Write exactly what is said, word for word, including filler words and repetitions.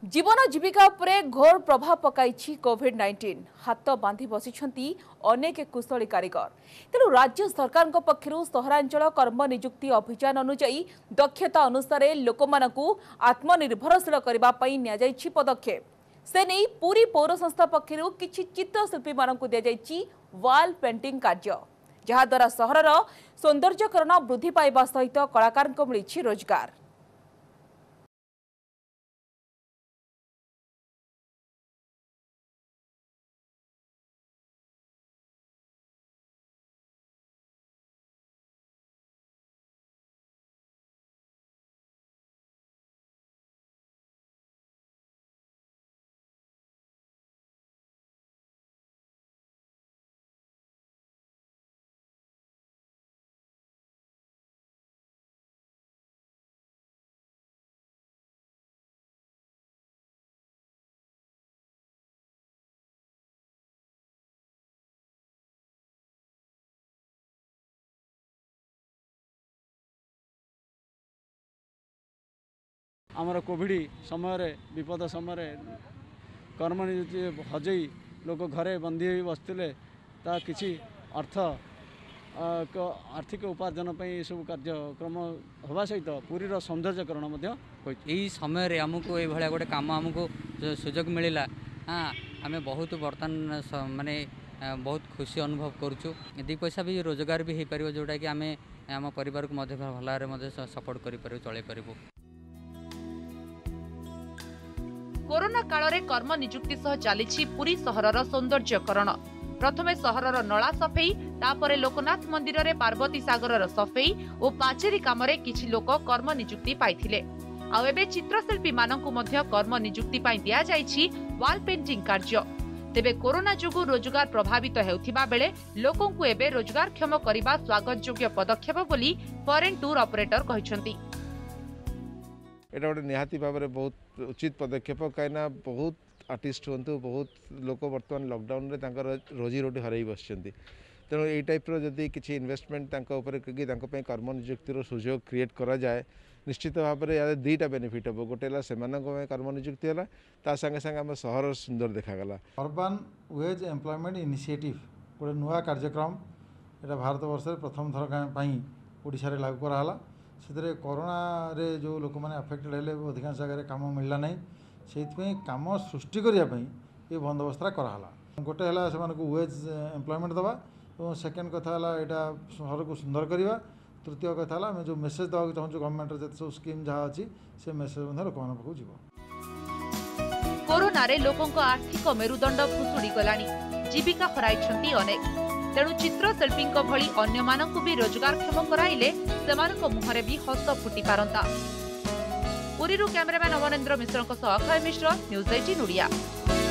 जीवन जीविका उपरे घोर प्रभाव पकाई कोविड नाइंटीन हाथ बांधि बसी अनेक कुशली कारीगर। तेणु राज्य सरकार पक्षर सहरांचल कर्म निजुक्ति अभियान अनुजाई दक्षता अनुसार लोक आत्मनिर्भरशील करने पदक्षेप से नहीं पूरी पौर संस्था पक्षर किछि चित्रशिल्पी मानक दि वाल पेंटिंग कार्य जहाद्वारा सहरर सौंदर्यकरण वृद्धि पाइबा सहित कलाकार मिली रोजगार। आमर कोविड समय विपद समय कर्म नियुक्ति हजई लोक घरे बंदी हो बसते कि अर्थ आर्थिक उपार्जन सब कार्यक्रम होगा सहित पूरी सौंदर्यकरण यही समय आमको ये गोटे कम आमको सुजोग मिलला। हाँ आम बहुत बर्तमान माने बहुत खुशी अनुभव करुचु दी पैसा भी रोजगार भी हो पार जोटा कि आम आम परिवार को भल सपोर्ट कर चल पारू। कोरोना काल रे कर्म निजुक्ति सह चली पुरी सहरर सौंदर्यकरण। प्रथमे सहरर नला सफेई तापरे लोकनाथ मंदिर रे पार्वती सागर सफेई और पाचेरी काम रे किछि लोक कर्म निजुक्ति पाइथिले। आ एबे चित्रशिल्पी मानकु मध्य कर्म निजुक्ति पाइ दिया जाइछि वाल पेंटिंग कार्य। तेबे कोरोना जोगु रोजगार प्रभावित हेउथिबा बेले लोकंकु एबे रोजगार क्षम करिबा स्वागत योग्य पदक्षेप बोली फॉरेन टूर ऑपरेटर कहिसंती। एटा गोटे निहाती भाव में बहुत उचित पदक्षेप कहीं बहुत आर्टिस्ट हूँ बहुत लोक बर्तमान लॉकडाउन रे तांकर रोजी रोटी हर बस तेणु यही टाइप जदि किसी इन्वेस्टमेंट कि कर्म निजुक्तिर सुजोग क्रिएट करा जाए निश्चित भाव में दुईटा बेनिफिट हम गोटे से कर्म निजुक्ति है ता संगे संगे आम सहर सुंदर देखागला। अर्बन वेज एम्प्लॉयमेंट इनिशिएटिव गोटे नुआ कार्यक्रम यहाँ भारत वर्ष प्रथम थर ओडिशा रे लागू कराला। से कोरोना रे जो लोक मैंने अफेक्टेड हेले अधिकांश जगह काम मिलला नहीं से काम सृष्टि करने ये बंदोबस्त कराला। गोटे है से वेज एम्प्लॉयमेंट दवा और सेकेंड कथा यहाँ सहर को सुंदर करवा। तृतीय कथा आम जो मेसेज देवा चाहूँ गवर्नमेंट जिते सब स्कीम जहाँ अच्छी से मेसेज लोक पाखु जीव। कोरोना रे लोकों आर्थिक मेरुदंड भुशुड़ी गलानी जीविका हराइछंती अनेक। तेणु चित्रशिल्पी भली अन्य मानकु भी रोजगार क्षम कराइले सेमानक मुहरे भी हस फुटी पारंता। पुरीरू cameraman Amarendra Mishra Akshay Mishra news eighteen Odia.